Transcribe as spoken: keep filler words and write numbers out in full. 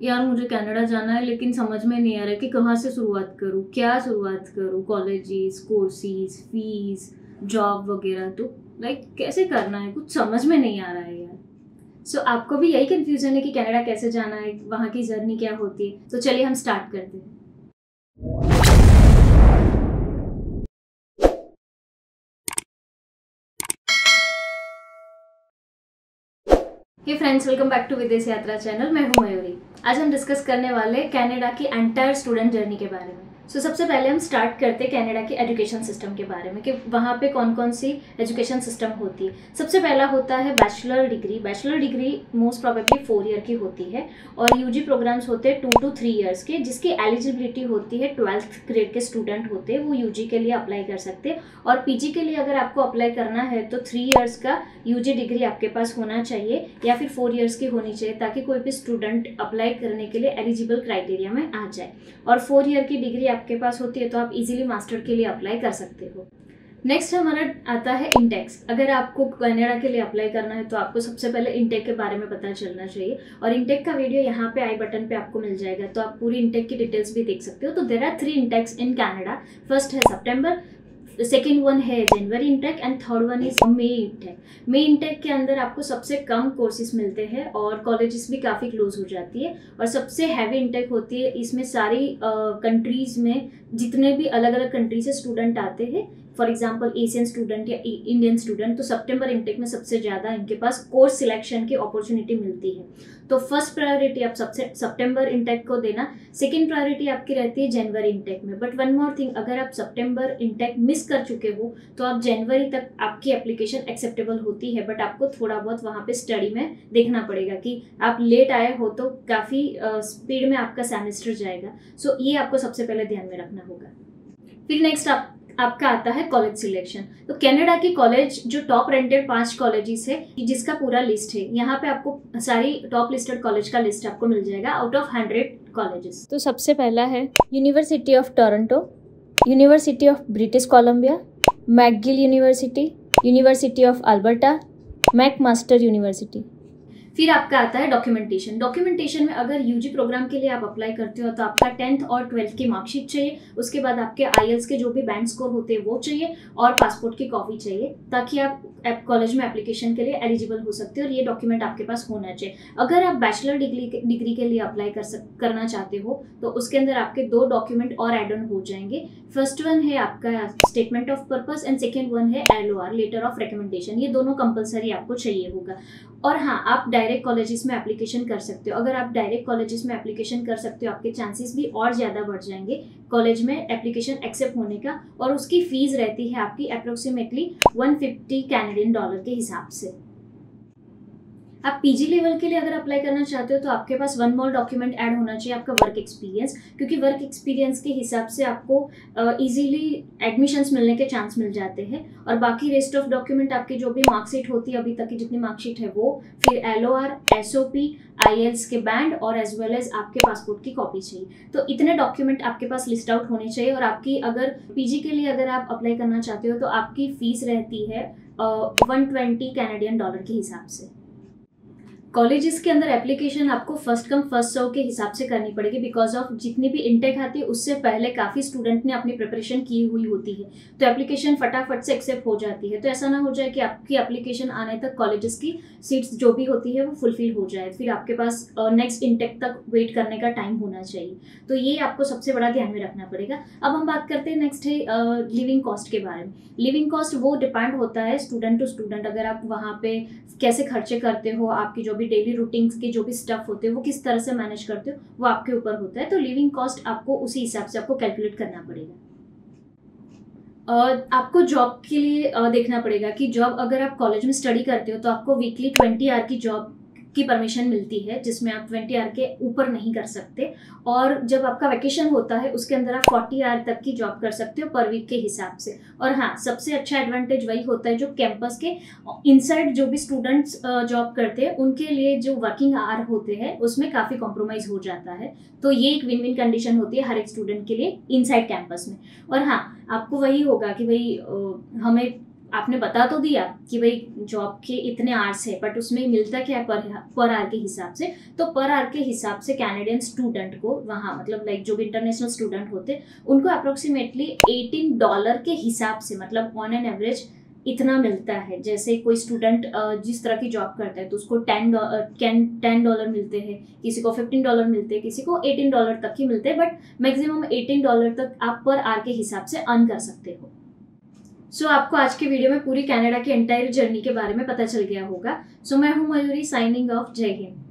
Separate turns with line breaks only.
यार मुझे कनाडा जाना है लेकिन समझ में नहीं आ रहा कि कहाँ से शुरुआत करूँ, क्या शुरुआत करूँ। कॉलेजेस, कोर्सेज, फीस, जॉब वगैरह, तो लाइक कैसे करना है कुछ समझ में नहीं आ रहा है यार। सो so, आपको भी यही कंफ्यूजन है कि कनाडा कैसे जाना है, वहाँ की जर्नी क्या होती है। तो चलिए हम स्टार्ट करते हैं। Hey friends, welcome back to Videsh Yatra channel. मैं हूं मयूरी। आज हम डिस्कस करने वाले कनाडा की एंटायर स्टूडेंट जर्नी के बारे में। सो so, सबसे पहले हम स्टार्ट करते हैं कनाडा की एजुकेशन सिस्टम के बारे में कि वहाँ पे कौन कौन सी एजुकेशन सिस्टम होती है। सबसे पहला होता है bachelor degree. Bachelor degree most probably four year की होती है और यूजी प्रोग्राम्स होते हैं टू टू थ्री ईयर्स के, जिसकी एलिजिबिलिटी होती है ट्वेल्थ ग्रेड के स्टूडेंट होते हैं वो यूजी के लिए अप्लाई कर सकते हैं। और पीजी के लिए अगर आपको अप्लाई करना है तो थ्री ईयर्स का यूजी डिग्री आपके पास होना चाहिए या फिर फोर इयर्स की होनी चाहिए, ताकि कोई भी स्टूडेंट अप्लाई करने के लिए एलिजिबल क्राइटेरिया में आ जाए। और फोर ईयर की डिग्री आपके पास होती है तो आप इजीली मास्टर के लिए अप्लाई कर सकते हो। नेक्स्ट हमारा आता है इंटेक्स। अगर आपको कनाडा के लिए अप्लाई करना है तो आपको सबसे पहले इंटेक के बारे में पता चलना चाहिए और इंटेक का वीडियो यहाँ पे आई बटन पे आपको मिल जाएगा, तो आप पूरी इंटेक की डिटेल्स भी देख सकते हो। तो there are three intakes in Canada. First है सितंबर, सेकेंड वन है जनवरी intake and third one is मई इंटेक। मई इंटेक के अंदर आपको सबसे कम कोर्सेज मिलते हैं और कॉलेजेस भी काफ़ी क्लोज हो जाती है और सबसे हैवी इंटेक होती है। इसमें सारी कंट्रीज uh, में जितने भी अलग अलग कंट्री से स्टूडेंट आते हैं, फॉर एग्जाम्पल एशियन स्टूडेंट या इंडियन स्टूडेंट, तो सितंबर इंटेक में सबसे ज़्यादा इनके पास कोर्स सिलेक्शन की अपॉर्चुनिटी मिलती है। तो फर्स्ट प्रायोरिटी आप सबसे सितंबर इंटेक को देना। सेकेंड प्रायोरिटी आपकी रहती है जनवरी इंटेक में। बट वन मोर थिंग, अगर आप सितंबर इंटेक मिस कर चुके हो तो आप जनवरी तक आपकी एप्लीकेशन एक्सेप्टेबल होती है, बट आपको थोड़ा बहुत वहाँ पे स्टडी में देखना पड़ेगा कि आप लेट आए हो तो काफ़ी स्पीड में आपका सेमेस्टर जाएगा। सो so, ये आपको सबसे पहले ध्यान में रखना होगा। फिर नेक्स्ट आप आपका आता है कॉलेज सिलेक्शन। तो कनाडा की कॉलेज जो टॉप रेंटेड पांच कॉलेजेस है जिसका पूरा लिस्ट है, यहाँ पे आपको सारी टॉप लिस्टेड कॉलेज का लिस्ट आपको मिल जाएगा आउट ऑफ हंड्रेड कॉलेजेस। तो सबसे पहला है University of Toronto, University of British Columbia, McGill University, University of Alberta, McMaster University. फिर आपका आता है डॉक्यूमेंटेशन। डॉक्यूमेंटेशन में अगर यूजी प्रोग्राम के लिए आप अप्लाई करते हो तो आपका टेंथ और ट्वेल्थ की मार्कशीट चाहिए, उसके बाद आपके आईएल्स के जो भी बैंड स्कोर होते हैं वो चाहिए और पासपोर्ट की कॉपी चाहिए, ताकि आप कॉलेज में एप्लीकेशन के लिए एलिजिबल हो सकते हो और ये डॉक्यूमेंट आपके पास होना चाहिए। अगर आप बैचलर डिग्री डिग्री के लिए अप्लाई कर सक करना चाहते हो तो उसके अंदर आपके दो डॉक्यूमेंट और एड ऑन हो जाएंगे। फर्स्ट वन है आपका statement of purpose and second one है L O R, letter of recommendation. ये दोनों कंपलसरी आपको चाहिए होगा। और हाँ, आप डायरेक्ट कॉलेजेस में एप्लीकेशन कर सकते हो। अगर आप डायरेक्ट कॉलेजेस में एप्लीकेशन कर सकते हो आपके चांसेस भी और ज़्यादा बढ़ जाएंगे कॉलेज में एप्लीकेशन एक्सेप्ट होने का। और उसकी फीस रहती है आपकी approximately one fifty Canadian dollar के हिसाब से। आप पीजी लेवल के लिए अगर अप्लाई करना चाहते हो तो आपके पास वन मोर डॉक्यूमेंट ऐड होना चाहिए, आपका वर्क एक्सपीरियंस, क्योंकि वर्क एक्सपीरियंस के हिसाब से आपको इजीली एडमिशन्स मिलने के चांस मिल जाते हैं। और बाकी रेस्ट ऑफ डॉक्यूमेंट आपकी जो भी मार्कशीट होती है अभी तक की जितनी मार्कशीट है वो, फिर L O R, S O P, IELTS के बैंड और एज वेल एज आपके पासपोर्ट की कॉपी चाहिए। तो इतने डॉक्यूमेंट आपके पास लिस्ट आउट होने चाहिए। और आपकी अगर पीजी के लिए अगर आप अप्लाई करना चाहते हो तो आपकी फीस रहती है वन ट्वेंटी कैनेडियन डॉलर के हिसाब से। कॉलेजेस के अंदर एप्लीकेशन आपको फर्स्ट कम फर्स्ट सर्व के हिसाब से करनी पड़ेगी, बिकॉज ऑफ जितनी भी इंटेक आती है उससे पहले काफ़ी स्टूडेंट ने अपनी प्रिपरेशन की हुई होती है, तो एप्लीकेशन फटाफट से एक्सेप्ट हो जाती है। तो ऐसा ना हो जाए कि आपकी एप्लीकेशन आने तक कॉलेजेस की सीट्स जो भी होती है वो फुलफिल हो जाए, फिर आपके पास नेक्स्ट इंटेक तक वेट करने का टाइम होना चाहिए। तो ये आपको सबसे बड़ा ध्यान में रखना पड़ेगा। अब हम बात करते हैं नेक्स्ट है लिविंग कॉस्ट के बारे में। लिविंग कॉस्ट वो डिपेंड होता है स्टूडेंट टू स्टूडेंट। अगर आप वहाँ पे कैसे खर्चे करते हो, आपकी जो भी डेली रूटीन्स के जो भी स्टफ होते हैं वो किस तरह से मैनेज करते हो, वो आपके ऊपर होता है। तो लिविंग कॉस्ट आपको उसी हिसाब से आपको कैलकुलेट करना पड़ेगा। uh, आपको जॉब के लिए uh, देखना पड़ेगा कि जॉब अगर आप कॉलेज में स्टडी करते हो तो आपको वीकली ट्वेंटी आवर की जॉब की परमिशन मिलती है, जिसमें आप ट्वेंटी आवर के ऊपर नहीं कर सकते। और जब आपका वैकेशन होता है उसके अंदर आप फोर्टी आवर तक की जॉब कर सकते हो पर वीक के हिसाब से। और हाँ, सबसे अच्छा एडवांटेज वही होता है जो कैंपस के इनसाइड जो भी स्टूडेंट्स जॉब करते हैं उनके लिए जो वर्किंग आवर होते हैं उसमें काफ़ी कॉम्प्रोमाइज़ हो जाता है। तो ये एक विन विन कंडीशन होती है हर एक स्टूडेंट के लिए इनसाइड कैंपस में। और हाँ, आपको वही होगा कि भाई हमें आपने बता तो दिया कि भाई जॉब के इतने आवर्स है, बट उसमें मिलता क्या है पर पर आवर के हिसाब से। तो पर आवर के हिसाब से कैनेडियन स्टूडेंट को वहाँ मतलब लाइक जो भी इंटरनेशनल स्टूडेंट होते उनको अप्रोक्सीमेटली एटीन डॉलर के हिसाब से मतलब ऑन एन एवरेज इतना मिलता है। जैसे कोई स्टूडेंट जिस तरह की जॉब करता है तो उसको टेन टेन डॉलर मिलते हैं, किसी को फिफ्टीन डॉलर मिलते हैं, किसी को एटीन डॉलर तक ही मिलते हैं, बट मैक्सिमम एटीन डॉलर तक आप पर आवर के हिसाब से अर्न कर सकते हो। सो so, आपको आज के वीडियो में पूरी कनाडा की एंटायर जर्नी के बारे में पता चल गया होगा। सो so, मैं हूँ मयूरी, साइनिंग ऑफ। जय हिंद।